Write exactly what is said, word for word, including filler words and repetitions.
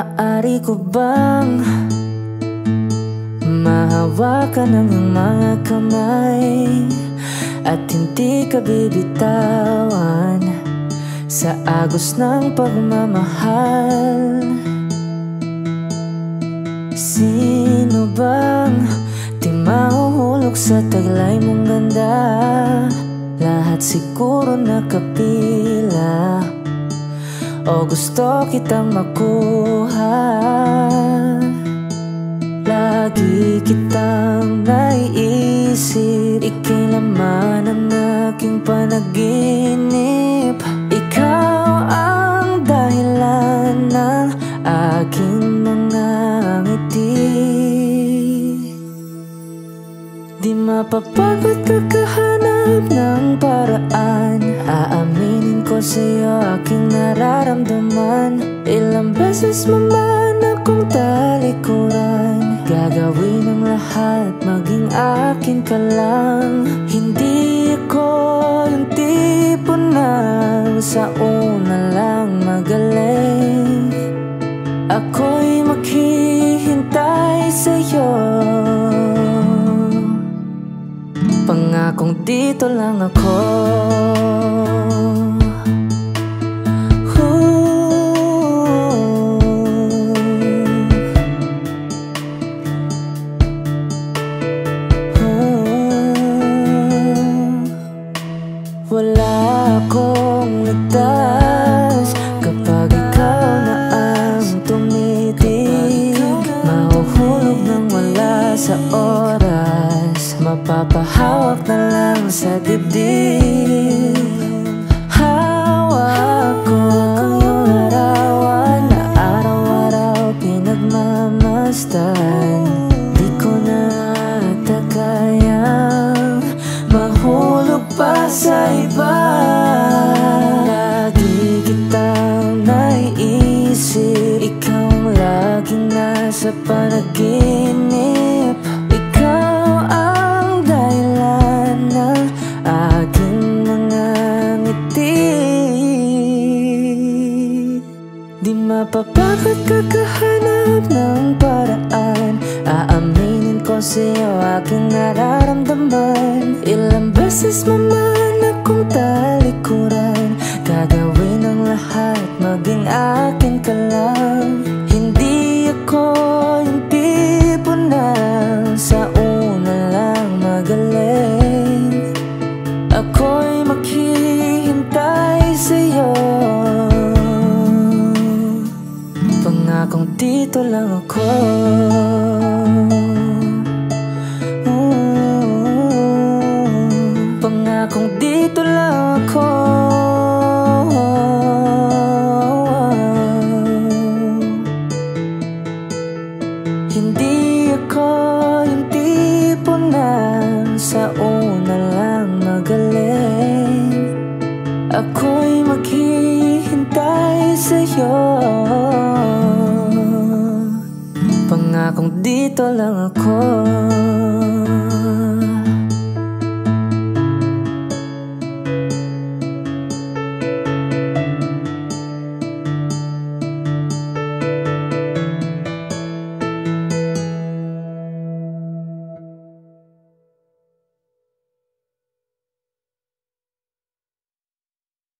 Maaari ko bang mahawakan ang iyong mga kamay at hindi ka bibitawan sa agos ng pagmamahal? Sino bang di mahuhulog sa taglay mong ganda? Lahat siguro nakapila o gusto kitang makuha. Lagi kitang naiisip, ika'y laman ng aking panaginip. Ikaw ang dahilan ng aking mga ngiti. Di mapapagod kakahanap ng paraan, aaminin ko sa'yo aking nararamdaman. Ilang beses mo man akong talikuran, gagawin ang lahat maging akin ka lang. Hindi ako yung tipo na sa una lang magaling. Ako'y maghihintay sa'yo, pangakong dito lang ako. Wala akong ligtas kapag ikaw na ang tumitig. Mahuhulog nang wala sa oras, mapapahawak na lang sa dibdib. Hawak ko ang iyong larawan na araw-araw pinagmamasdan. Di ko na ata kayang mahulog pa sa iba. Lagi kitang naiisip, ikaw ang laging nasa panaginip. Ikaw ang dahilan ng aking mga ngiti. Di mapapagod kakahanap ng paraan, aaminin ko sa'yo aking nararamdaman. Ilang beses mo man akong talikuran, gagawin ang lahat maging akin ka lang. Hindi ako yung tipo na sa una lang magaling. Ako'y maghihintay sa'yo, pangakong dito lang ako. Pangakong dito lang ako. Hindi ako yung tipo na sa una lang magaling. Ako'y maghihintay sa'yo, pangakong dito lang ako.